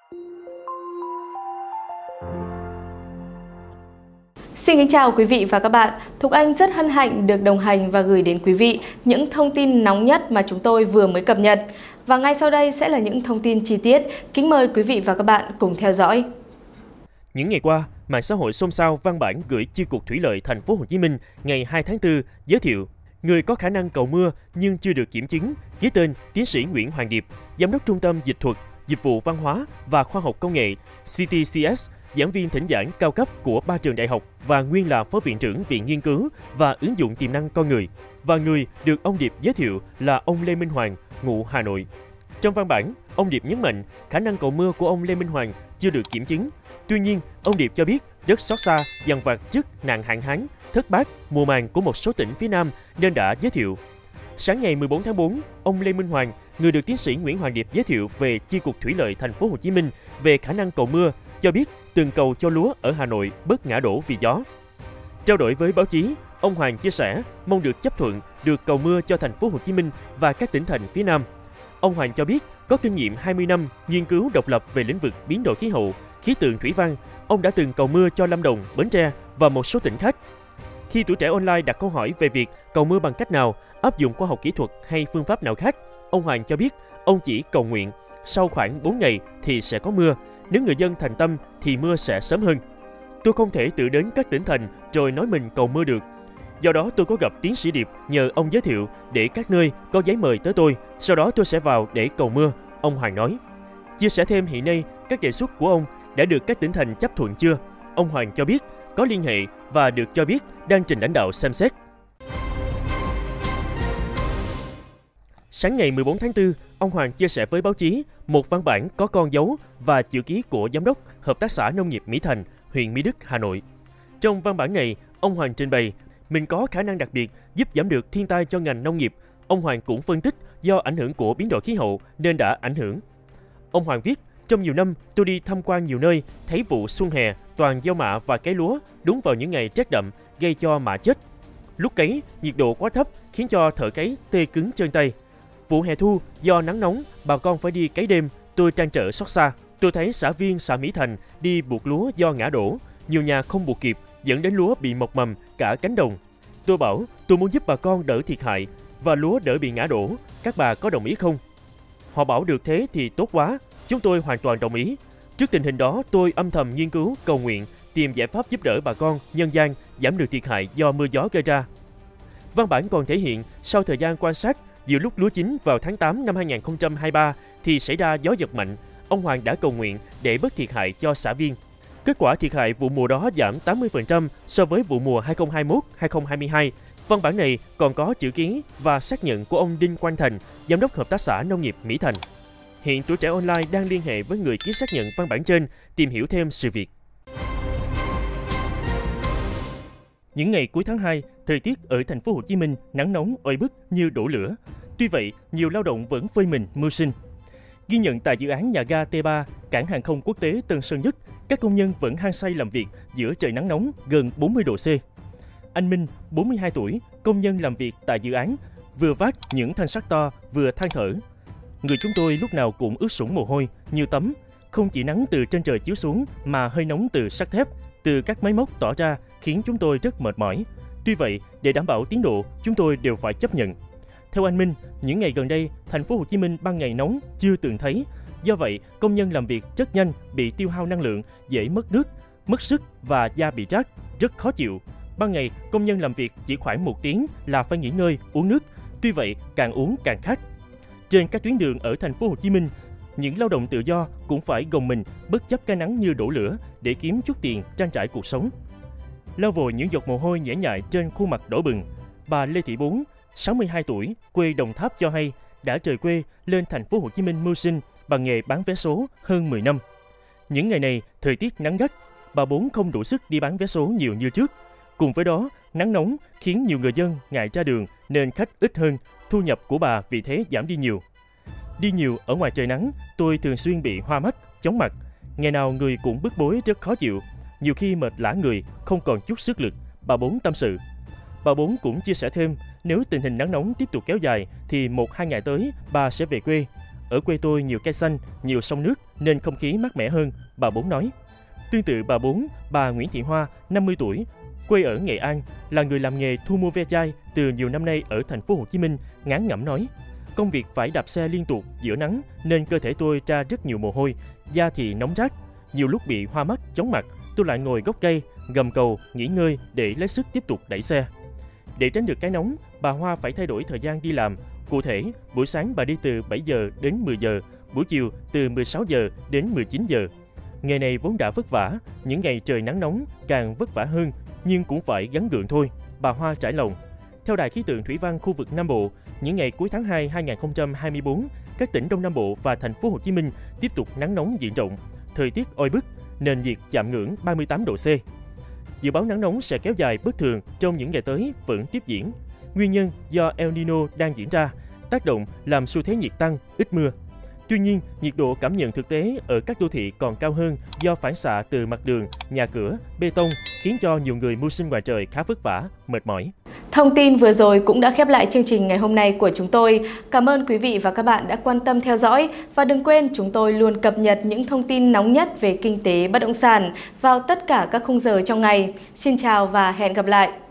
Xin kính chào quý vị và các bạn. Thục Anh rất hân hạnh được đồng hành và gửi đến quý vị những thông tin nóng nhất mà chúng tôi vừa mới cập nhật. Và ngay sau đây sẽ là những thông tin chi tiết. Kính mời quý vị và các bạn cùng theo dõi. Những ngày qua, mạng xã hội xôn xao văn bản gửi Chi cục Thủy lợi Thành phố Hồ Chí Minh ngày 2 tháng 4 giới thiệu người có khả năng cầu mưa nhưng chưa được kiểm chứng, ký tên tiến sĩ Nguyễn Hoàng Điệp, giám đốc Trung tâm Dịch thuật, Dịch vụ Văn hóa và Khoa học Công nghệ CTCS, giảng viên thỉnh giảng cao cấp của 3 trường đại học và nguyên là Phó Viện trưởng Viện Nghiên cứu và Ứng dụng tiềm năng con người. Và người được ông Điệp giới thiệu là ông Lê Minh Hoàng, ngụ Hà Nội. Trong văn bản, ông Điệp nhấn mạnh khả năng cầu mưa của ông Lê Minh Hoàng chưa được kiểm chứng. Tuy nhiên, ông Điệp cho biết rất xót xa dằn vặt trước nạn hạn hán, thất bát, mùa màng của một số tỉnh phía Nam nên đã giới thiệu. Sáng ngày 14 tháng 4, ông Lê Minh Hoàng, người được tiến sĩ Nguyễn Hoàng Điệp giới thiệu về Chi cục Thủy lợi Thành phố Hồ Chí Minh về khả năng cầu mưa, cho biết từng cầu cho lúa ở Hà Nội bớt ngã đổ vì gió. Trao đổi với báo chí, ông Hoàng chia sẻ mong được chấp thuận được cầu mưa cho Thành phố Hồ Chí Minh và các tỉnh thành phía Nam. Ông Hoàng cho biết có kinh nghiệm 20 năm nghiên cứu độc lập về lĩnh vực biến đổi khí hậu, khí tượng thủy văn. Ông đã từng cầu mưa cho Lâm Đồng, Bến Tre và một số tỉnh khác. Khi Tuổi Trẻ Online đặt câu hỏi về việc cầu mưa bằng cách nào, áp dụng khoa học kỹ thuật hay phương pháp nào khác, ông Hoàng cho biết ông chỉ cầu nguyện sau khoảng 4 ngày thì sẽ có mưa. Nếu người dân thành tâm thì mưa sẽ sớm hơn. Tôi không thể tự đến các tỉnh thành rồi nói mình cầu mưa được. Do đó tôi có gặp tiến sĩ Điệp nhờ ông giới thiệu để các nơi có giấy mời tới tôi, sau đó tôi sẽ vào để cầu mưa, ông Hoàng nói. Chia sẻ thêm hiện nay các đề xuất của ông đã được các tỉnh thành chấp thuận chưa? Ông Hoàng cho biết có liên hệ và được cho biết đang trình lãnh đạo xem xét. Sáng ngày 14 tháng 4, ông Hoàng chia sẻ với báo chí một văn bản có con dấu và chữ ký của Giám đốc Hợp tác xã Nông nghiệp Mỹ Thành, huyện Mỹ Đức, Hà Nội. Trong văn bản này, ông Hoàng trình bày mình có khả năng đặc biệt giúp giảm được thiên tai cho ngành nông nghiệp. Ông Hoàng cũng phân tích do ảnh hưởng của biến đổi khí hậu nên đã ảnh hưởng. Ông Hoàng viết, trong nhiều năm tôi đi tham quan nhiều nơi, thấy vụ xuân hè toàn gieo mạ và cấy lúa đúng vào những ngày rét đậm gây cho mạ chết. Lúc cấy, nhiệt độ quá thấp khiến cho thợ cấy tê cứng chân tay. Vụ hè thu do nắng nóng, bà con phải đi cấy đêm, tôi trăn trở xót xa. Tôi thấy xã viên xã Mỹ Thành đi buộc lúa do ngã đổ, nhiều nhà không buộc kịp, dẫn đến lúa bị mọc mầm cả cánh đồng. Tôi bảo tôi muốn giúp bà con đỡ thiệt hại và lúa đỡ bị ngã đổ, các bà có đồng ý không? Họ bảo được thế thì tốt quá, chúng tôi hoàn toàn đồng ý. Trước tình hình đó, tôi âm thầm nghiên cứu, cầu nguyện, tìm giải pháp giúp đỡ bà con, nhân dân giảm được thiệt hại do mưa gió gây ra. Văn bản còn thể hiện sau thời gian quan sát, giữa lúc lúa chín vào tháng 8 năm 2023 thì xảy ra gió giật mạnh, ông Hoàng đã cầu nguyện để bớt thiệt hại cho xã viên. Kết quả thiệt hại vụ mùa đó giảm 80% so với vụ mùa 2021-2022. Văn bản này còn có chữ ký và xác nhận của ông Đinh Quang Thành, Giám đốc Hợp tác xã Nông nghiệp Mỹ Thành. Hiện Tuổi Trẻ Online đang liên hệ với người ký xác nhận văn bản trên, tìm hiểu thêm sự việc. Những ngày cuối tháng 2, thời tiết ở Thành phố Hồ Chí Minh nắng nóng oi bức như đổ lửa. Tuy vậy, nhiều lao động vẫn phơi mình mưu sinh. Ghi nhận tại dự án nhà ga T3, cảng hàng không quốc tế Tân Sơn Nhất, các công nhân vẫn hăng say làm việc giữa trời nắng nóng gần 40 độ C. Anh Minh, 42 tuổi, công nhân làm việc tại dự án, vừa vác những thanh sắt to vừa than thở. Người chúng tôi lúc nào cũng ướt sũng mồ hôi, nhiều tấm, không chỉ nắng từ trên trời chiếu xuống mà hơi nóng từ sắt thép, từ các máy móc tỏ ra khiến chúng tôi rất mệt mỏi. Tuy vậy, để đảm bảo tiến độ, chúng tôi đều phải chấp nhận. Theo anh Minh, những ngày gần đây, Thành phố Hồ Chí Minh ban ngày nóng chưa từng thấy. Do vậy, công nhân làm việc rất nhanh, bị tiêu hao năng lượng, dễ mất nước, mất sức và da bị rát, rất khó chịu. Ban ngày, công nhân làm việc chỉ khoảng 1 tiếng là phải nghỉ ngơi, uống nước. Tuy vậy, càng uống càng khát. Trên các tuyến đường ở Thành phố Hồ Chí Minh, những lao động tự do cũng phải gồng mình bất chấp cái nắng như đổ lửa để kiếm chút tiền trang trải cuộc sống. Lau vội những giọt mồ hôi nhễ nhại trên khuôn mặt đỏ bừng, bà Lê Thị Bốn, 62 tuổi, quê Đồng Tháp cho hay đã rời quê lên Thành phố Hồ Chí Minh mưu sinh bằng nghề bán vé số hơn 10 năm. Những ngày này, thời tiết nắng gắt, bà Bốn không đủ sức đi bán vé số nhiều như trước. Cùng với đó, nắng nóng khiến nhiều người dân ngại ra đường nên khách ít hơn, thu nhập của bà vì thế giảm đi nhiều. Đi nhiều ở ngoài trời nắng, tôi thường xuyên bị hoa mắt, chóng mặt. Ngày nào người cũng bức bối rất khó chịu, nhiều khi mệt lả người, không còn chút sức lực, bà Bốn tâm sự. Bà Bốn cũng chia sẻ thêm, nếu tình hình nắng nóng tiếp tục kéo dài thì 1-2 ngày tới bà sẽ về quê. ở quê tôi nhiều cây xanh, nhiều sông nước nên không khí mát mẻ hơn, bà Bốn nói. Tương tự bà Bốn, bà Nguyễn Thị Hoa, 50 tuổi, quê ở Nghệ An, là người làm nghề thu mua ve chai từ nhiều năm nay ở thành phố Hồ Chí Minh, ngán ngẩm nói: công việc phải đạp xe liên tục giữa nắng nên cơ thể tôi ra rất nhiều mồ hôi, da thì nóng rát, nhiều lúc bị hoa mắt, chóng mặt, tôi lại ngồi gốc cây, gầm cầu, nghỉ ngơi để lấy sức tiếp tục đẩy xe. Để tránh được cái nóng, bà Hoa phải thay đổi thời gian đi làm. Cụ thể, buổi sáng bà đi từ 7 giờ đến 10 giờ, buổi chiều từ 16 giờ đến 19 giờ. Nghề này vốn đã vất vả, những ngày trời nắng nóng càng vất vả hơn, nhưng cũng phải gắng gượng thôi, bà Hoa trải lòng. Theo Đài khí tượng thủy văn khu vực Nam Bộ, những ngày cuối tháng 2 2024, các tỉnh Đông Nam Bộ và thành phố Hồ Chí Minh tiếp tục nắng nóng diện rộng, thời tiết oi bức, nền nhiệt chạm ngưỡng 38 độ C. Dự báo nắng nóng sẽ kéo dài bất thường trong những ngày tới vẫn tiếp diễn. Nguyên nhân do El Nino đang diễn ra, tác động làm xu thế nhiệt tăng, ít mưa. Tuy nhiên, nhiệt độ cảm nhận thực tế ở các đô thị còn cao hơn do phản xạ từ mặt đường, nhà cửa, bê tông, khiến cho nhiều người mưu sinh ngoài trời khá vất vả, mệt mỏi. Thông tin vừa rồi cũng đã khép lại chương trình ngày hôm nay của chúng tôi. Cảm ơn quý vị và các bạn đã quan tâm theo dõi. Và đừng quên chúng tôi luôn cập nhật những thông tin nóng nhất về kinh tế bất động sản vào tất cả các khung giờ trong ngày. Xin chào và hẹn gặp lại!